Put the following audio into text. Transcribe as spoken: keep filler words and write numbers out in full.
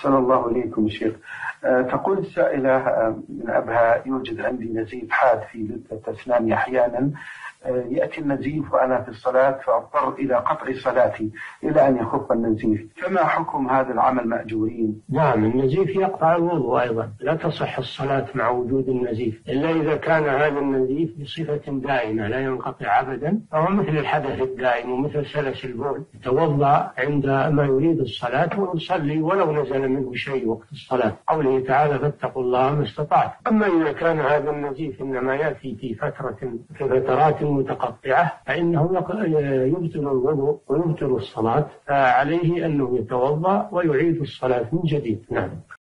أحسن الله إليكم شيخ. أه تقول السائلة من أبها: يوجد عندي نزيف حاد في لثة أسناني أحيانا، أه يأتي النزيف وأنا في الصلاة فأضطر إلى قطع صلاتي إلى أن يخف النزيف، فما حكم هذا العمل مأجورين؟ نعم، النزيف يقطع الوضوء أيضا، لا تصح الصلاة مع وجود النزيف إلا إذا كان هذا النزيف بصفة دائمة لا ينقطع أبدا، فهو مثل الحدث الدائم ومثل سلس البول، يتوضأ عندما يريد الصلاة ويصلي ولو نزل منه شيء وقت الصلاة، قوله تعالى: فاتقوا الله ما استطعتم. أما إذا كان هذا النزيف إنما يأتي في فترة في فترات متقطعة فإنه يبطل الوضوء ويبطل الصلاة، فعليه أنه يتوضأ ويعيد الصلاة من جديد. نعم.